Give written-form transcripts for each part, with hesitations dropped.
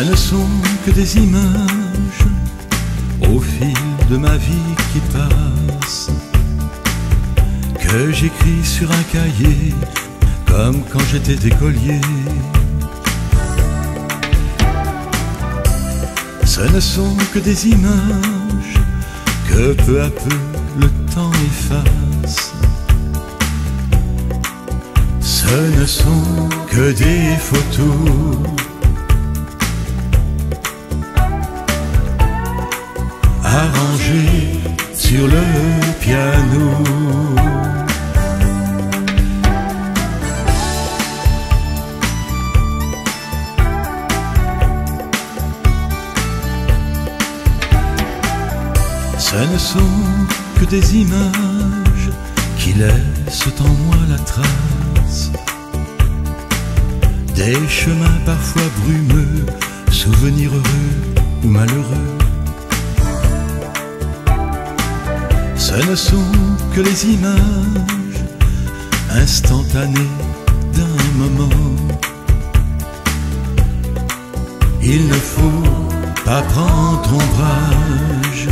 ne sont que des images au fil de ma vie qui passe, que j'écris sur un cahier comme quand j'étais écolier. Ce ne sont que des images que peu à peu le temps efface. Ce ne sont que des photos arrangées sur le piano. Ce ne sont que des images qui laissent en moi la trace des chemins parfois brumeux, souvenirs heureux ou malheureux. Ce ne sont que les images instantanées d'un moment. Il ne faut pas prendre ombrage.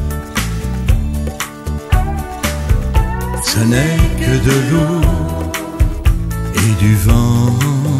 Ce n'est que de l'eau et du vent.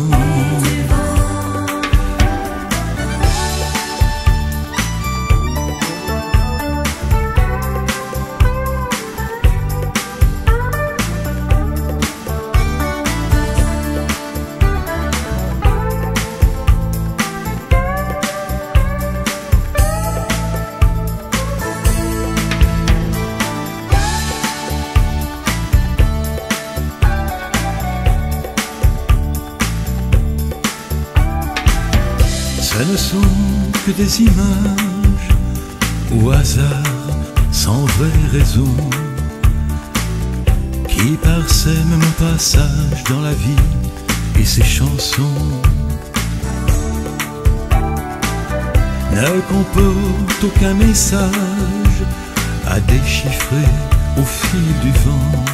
Ce ne sont que des images au hasard, sans vraie raison, qui parsèment mon passage dans la vie et ses chansons. Ne comportent aucun message à déchiffrer au fil du vent.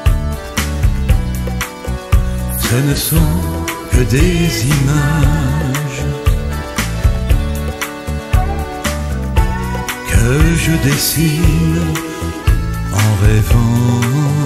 Ce ne sont que des images que je dessine en rêvant.